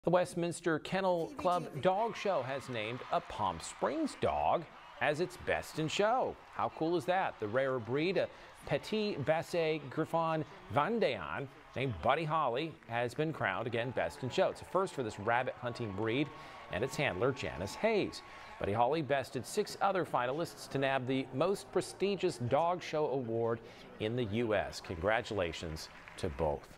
The Westminster Kennel Club Dog Show has named a Palm Springs dog as its best in show. How cool is that? The rare breed, a Petit Basset Griffon Vendéen named Buddy Holly, has been crowned again best in show. It's a first for this rabbit hunting breed and its handler, Janice Hayes. Buddy Holly bested 6 other finalists to nab the most prestigious dog show award in the U.S. Congratulations to both.